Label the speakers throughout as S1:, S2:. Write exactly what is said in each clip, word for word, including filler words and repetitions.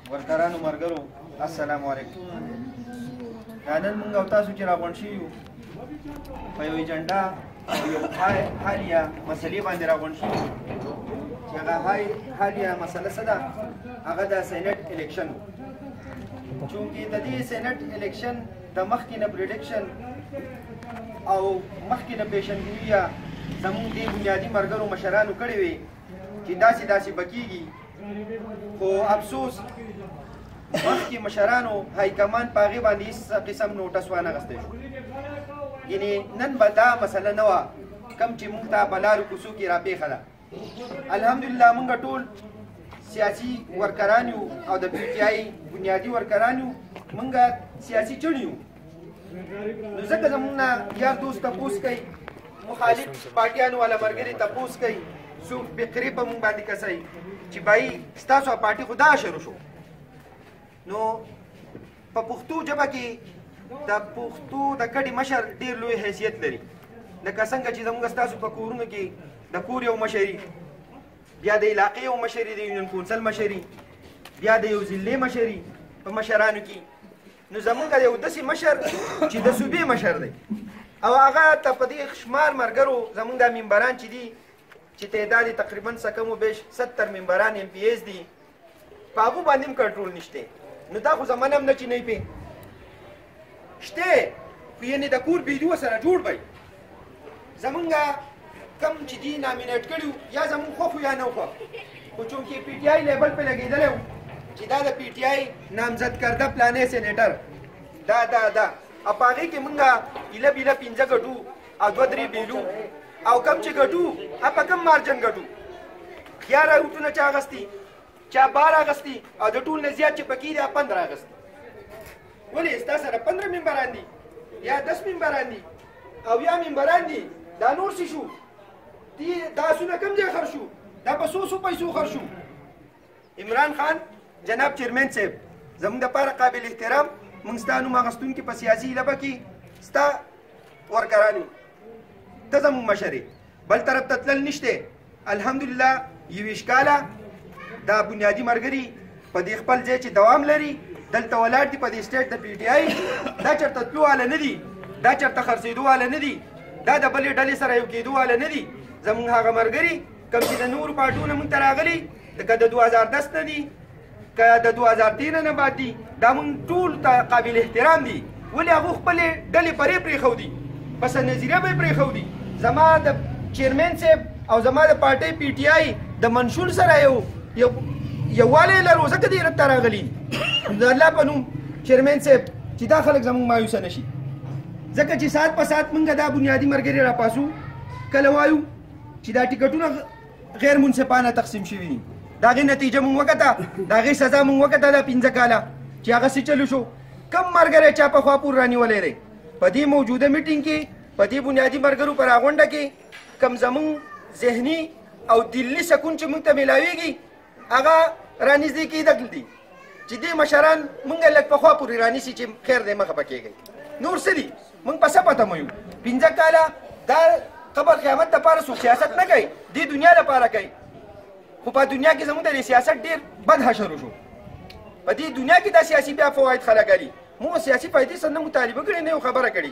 S1: ورکرانو مرګرو السلام علیکم. دا نن موږ او تاسو چې راغونډ شوي یو په یو ایجنډا او یو حالیه مسلې باندې راغونډ شوي چې هغه حالیه مسله څه ده؟ هغه د سینټ الیکشن. چونکې د دې سینټ الیکشن د مخکې نه پریډکشن او مخکې نه پیشنګویي زموږ دې بنیادي مرګرو مشرانو کړې وي چې داسې داسې به کېږي، خو افسوس مخکې مشرانو هایکمان په هغې باندې هېڅ قسم نوټس وانه اخیستی شو. یعنې نن به دا مسله نه وه کوم چې موږ ته په لارو کوڅو کې راپېښه ده. الحمدلله موږ ټول سیاسي ورکران یو او د پی ټي آی بنیادي ورکران یو، موږ سیاسي چڼ یو. نو ځکه زموږ نه یار دوست تپوس کوي، مخالف پارټیانو والا ملګري تپوس کوي، څوک فکرې په موږ باندې کسوي چې بھائی ستاسو پارټي خو دا شروع شو. نو په پښتو ژبه کې د پښتو د کډې مشر ډېر لوی حیثیت لري، لکه څنګه چې زموږ ستاسو په کورونو کې د کور یو مشري، بیا د علاقې یو مشري، د یونین کونسل مشري، بیا د یو ضلعې مشري په مشرانو کې. نو زموږ یو داسې مشر چې د صوبې مشر دی او هغه ته په دې شمار مرګرو زموږ دا ممبران چې دي چې تعداد یې تقریبا څه کم و بیش ستر ممبران ایم پی ایز دي، په هغو باندې هم کنټرول نشته. نو دا خو زمانه هم نه چې نه پې شته، خو یعنې د کور بیدو سره جوړ بی زمونږ کم چې دي نامینیټ کړي یا زمونږ خوښ یا نه خوښ، خو چونکې پی ټي آی لیبل پې لګېدلی و چې دا د پی ټي آی نامزد کرده پلانې سینیټر دا دا دا او په هغې کې مونږ ایله بیله پنځه ګټو او دوه درې بیلو او کم چې ګټو هغه په کم مارجن ګټو، یا راوټونه چا اخیستي، چا بار اخیستي او د ټول نه زیات چې پکې دي پندره اخیستي. ولې ستا سره پندره ممبران دي یا دس ممبران دي او یا ممبران دي، دا نور څه شو؟ دا آسونه کم ځای خرڅ شو؟ دا په څو څو پیسو خرڅ شو؟ عمران خان جناب چیرمین صاحب زموږ دپاره قابل احترام، موږ ستا نوم اخیستونکي په سیاسي لبه کې ستا ورکران یو، ته زموږ مشر یې، بل طرف ته تلل نشته. الحمدلله یویشت کاله دا بنیادي مرګري په دې خپل ځای چې دوام لري دلته ولاړ دي په دې سټیټ د پی ټي آی. دا چېرته تلو واله نه دي، دا چېرته خرڅېدو واله نه دي، دا د بلې ډلې سره یو کېدو واله نه دي. زموږ هغه مرګري کوم چې د نورو پارټیو نه موږ ته راغلي، که د دوه هزار دس نه دي که د دوه هزار تېره نه بعد دي، دا موږ ټول ته قابل احترام دي. ولې هغو خپلې ډلې پرې پرېښودي، پس نظریه به یې پرېښودي. زما د چیرمین صاحب او زما د پارټۍ پی ټي آی د منشور سره یو یو یووالی لرو، ځکه دې رد ته راغلي د الله په نوم چیرمین صاحب چې دا خلک زموږ مایوسه نه شي. ځکه چې ساعت په ساعت موږ دا بنیادي مرګري راپاسو، کله وایو چې دا ټکټونه غیر منصفانه تقسیم شوي دي، د هغې نتیجه موږ وکته، د هغې سزا موږ وکته دا پنځه کاله چې هغه څه چلو شو. کم مرګری چا په خوا پور رانیولی دی؟ په دې موجوده میټینګ کې په دې بنیادي مرګرو په راغونډه کې کم زموږ ذهني او دلي سکون چې موږ ته میلاویږي هغه رانږدې کېدل دي چې دې مشران موږ لږ پخوا پورې رانیسي چې خیر دی مخه به کېږئ. نور څه دي موږ په څه پته مو یو؟ پنځه کاله دا قبر قیامت دپاره څوک سیاست نه کوي، دې دنیا لپاره کوي. خو په دنیا کې زموږ د سیاست ډېر بد حشر وشو، په دې دنیا کې دا سیاسي بیا فواید خلک لري. موږ سیاسي فایدې سره نه مطالبه کړې، نه یو خبره کړې،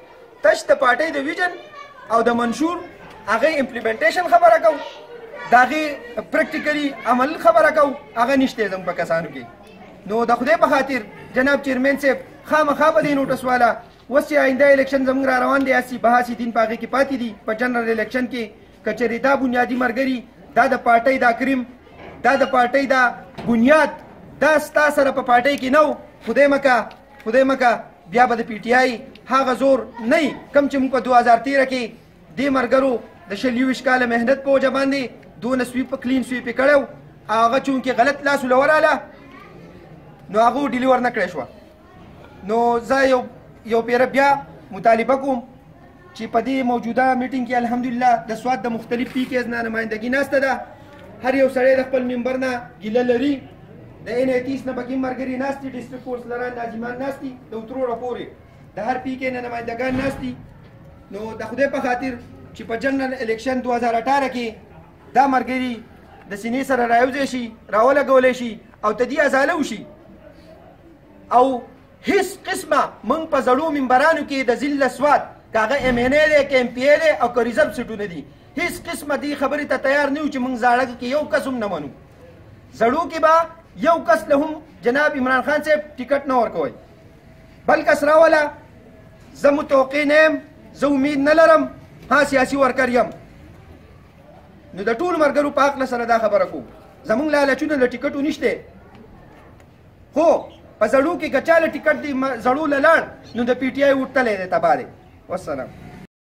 S1: تش د پارټۍ د ویژن او د منشور هغې امپلیمنټیشن خبره کوو، د هغې پریکټیکلي عمل خبره کوو، هغه نشته زموږ په کسانو کې. نو د خدای په خاطر جناب چیرمین صاحب خامخا به دې نوټس والا اوس چې آینده الیکشن زموږ را روان دی، هسې بحثې دین په هغې کې پاتې دي. په جنرل الیکشن کې که چېرې دا بنیادي مرګري دا د پارټۍ دا کریم دا د پارټۍ دا بنیاد دا ستا سره په پارټۍ کې نه و، خدای مکه خدای مکه بیا به د پی ټي آی هغه زور نه وي کوم چې موږ په دوه هزار تېره کې دې مرګرو د شل یوویشت کاله محنت په وجه باندې دونه سویپ کلین سویپ یې کړی و، هغه چونکې غلط لاس له وراله نو هغه ډیلیور نه کړی شوه. نو زه یو یو پیره بیا مطالبه کوم چې په دې موجوده میټینګ کې الحمدلله د سوات د مختلف پیکیز نه نمایندګي ناسته ده، هر یو سړی د خپل ممبر نه ګیله لري، د این ایتیس نه پکې مرګري ناست دي، ډسټرکټ فورس لران ناظمان ناست دي، د اتروړه پورې د هر پیکې نه نمایندګان ناست دي. نو د خدای په خاطر چې په جنرال الیکشن دوه هزار اټاره کې دا مرګري د سینې سره رايوځي شي، راولګولی شي
S2: او ته دې ازاله وشي. او هیڅ قسمه موږ په زړو منبرانو کې د ذل اسواد که هغه ایم این ای دی که ایم پی ای دی او که ریزرو سیټونه دي هیڅ قسمه دې خبرې ته تیار نه یو چې موږ زاړه کې یو کس هم نه منو. زړو کې به یو کس له هم جناب عمران خان صاحب ټیکټ نه ورکوئ، بل کس راوله. زه متوقع نه یم، زه امید نه لرم، ها سیاسي ورکر یم. نو د ټولو ملګرو په هکله سره دا خبره کوو، زموږ لالچونه له ټیکټو نشته، خو په زړو کې که چا له ټیکټ دی زړو له لاړ نو د پي ټي آی وټلی دی تباه دی. والسلام.